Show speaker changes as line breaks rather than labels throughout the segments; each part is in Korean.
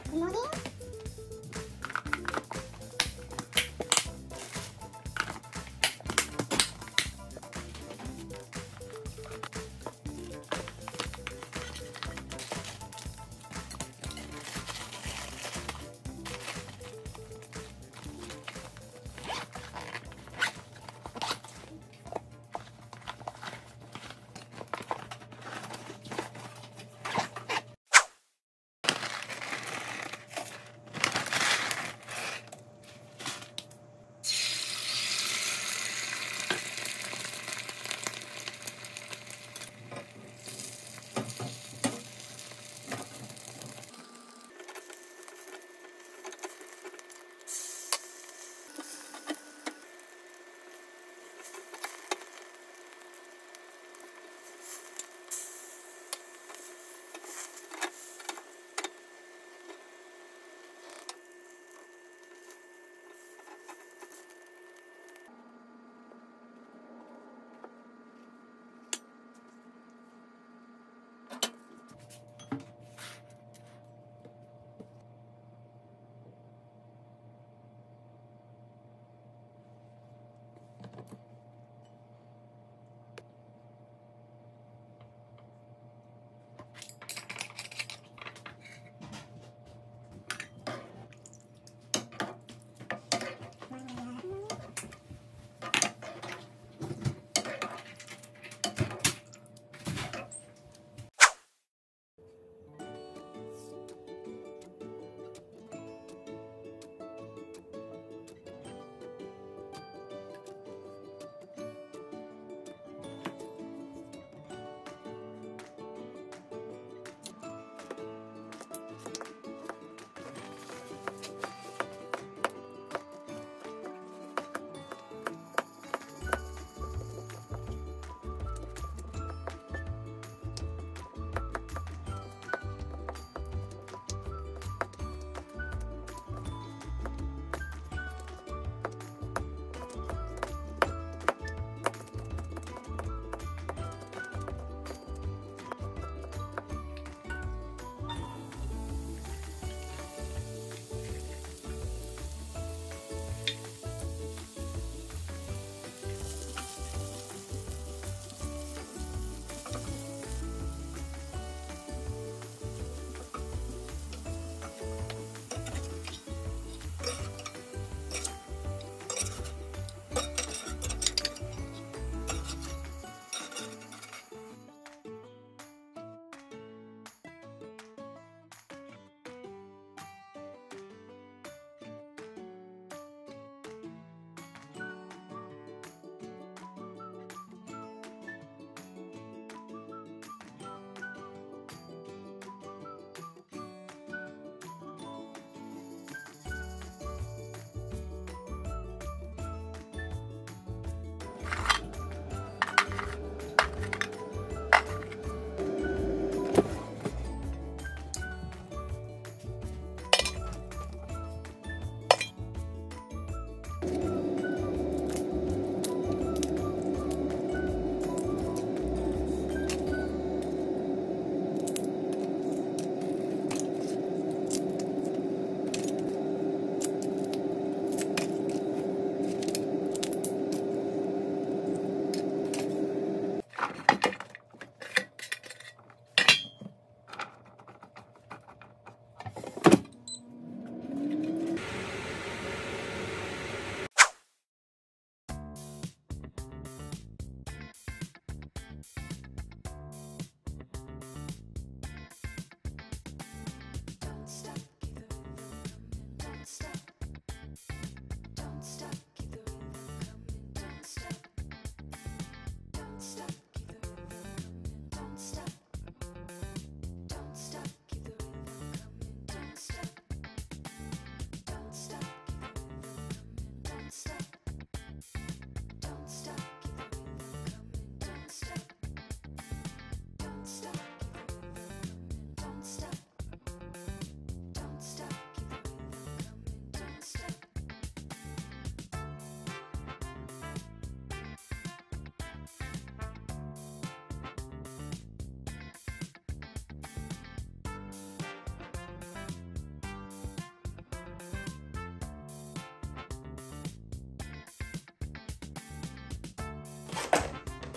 굿모닝.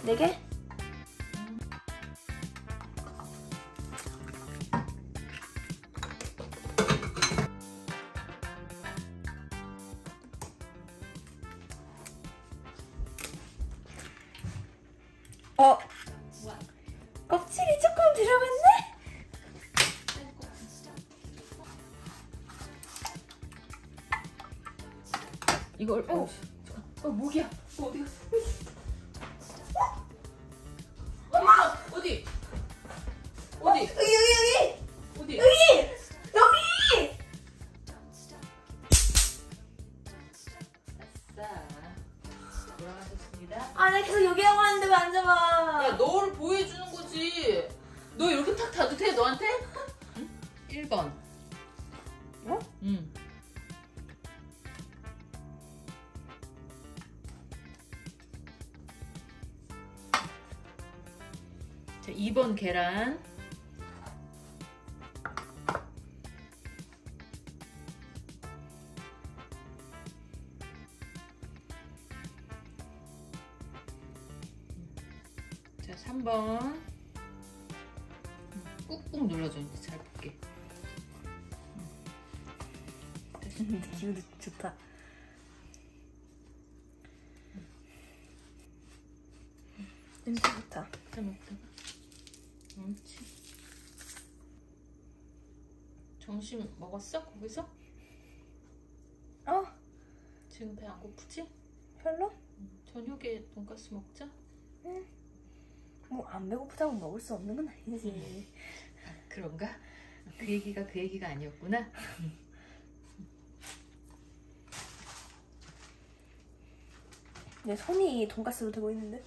4개? 껍질이 조금 들어갔네?
이걸 목이야. 어디 갔어? 엄마! 어디?
여기!
어디?
여기!
아싸. 돌아가셨습니다.
아, 나 계속 여기 하고 왔는데 왜 안 잡아?
야, 너를 보여주는 거지. 너 이렇게 탁 닫도 돼, 너한테? 응? 1번.
어?
응. 자, 2번 계란. 자, 3번. 꾹꾹 눌러줘. 이제 잘 볼게.
기분이 좋다. 냄새 좋다.
잘 먹다가. 옳지. 점심 먹었어? 거기서? 지금 배 안 고프지?
별로?
저녁에 돈가스 먹자.
응. 뭐 안 배고프다고 먹을 수 없는 건 아니지.
아, 그런가? 그 얘기가 아니었구나.
내 손이 돈가스로 되고 있는데.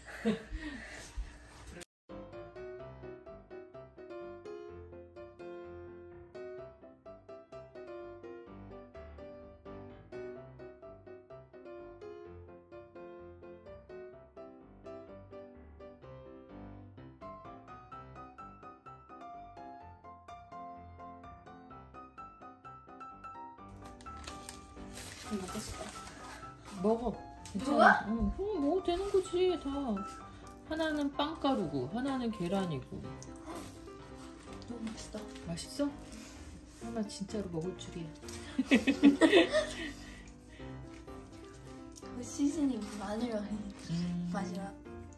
먹겠어.
먹어.
괜찮아.
응, 먹어도 되는 거지 다. 하나는 빵가루고 하나는 계란이고.
너무 맛있다.
맛있어? 설마 진짜로 먹을 줄이야.
그 시즈닝 마늘 맛이야.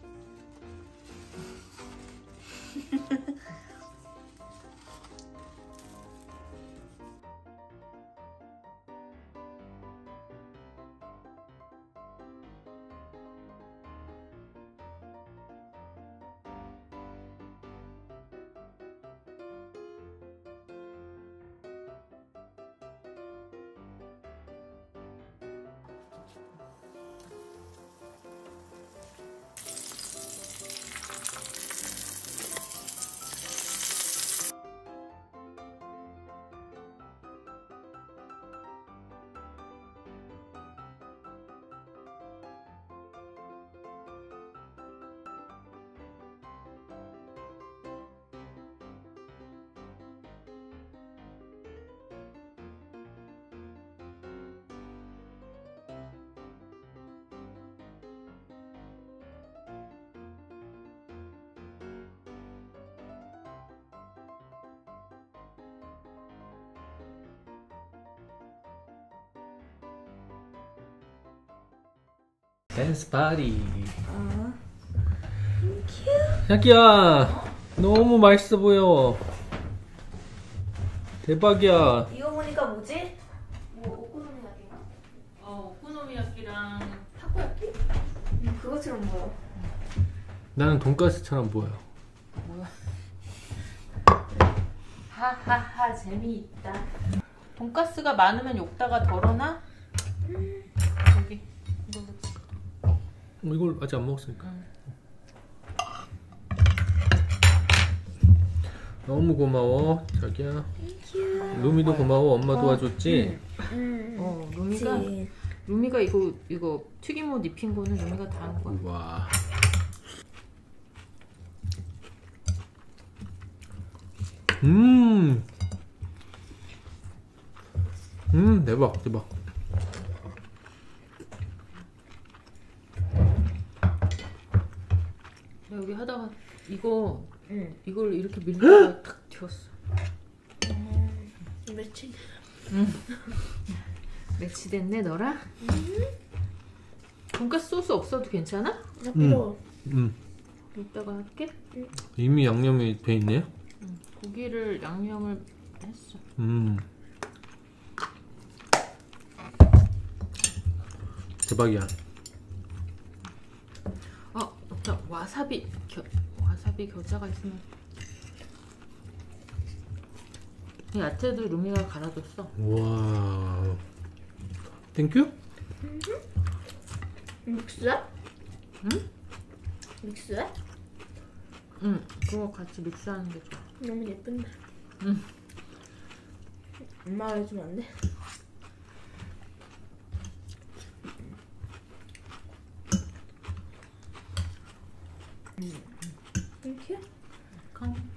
댄스 파티.
큐.
자기야, 너무 맛있어 보여. 대박이야.
이거 보니까 뭐지? 뭐 오코노미야끼인가?
오코노미야끼랑 타코야끼?
그것처럼 보여.
나는 돈가스처럼 보여.
뭐야? 하하하, 재미있다. 돈가스가 많으면 욕다가 덜어나? 여기 이걸로.
이걸 아직 안 먹었으니까. 너무 고마워, 자기야. 루미도 고마워. 엄마 도와줬지?
루미가 이거 튀김옷 입힌 거는 루미가 다 한 거야.
와. 대박, 대박.
이거
응.
이걸 이렇게 밀다가 탁 튀었어.
며칠.
매치됐네 너랑. 돈가스 소스 없어도 괜찮아?
나 필요.
이따가 할게.
이미 양념이 돼 있네요.
고기를 양념을 했어.
대박이야.
자, 와사비 겨자가 있으면. 이 야채도 루미가 갈아줬어.
와. 땡큐?
믹스야?
응?
믹스야?
응, 그거 같이 믹스하는 게 좋아.
너무 예쁜데. 엄마가 해주면 안 돼? 땡큐?
康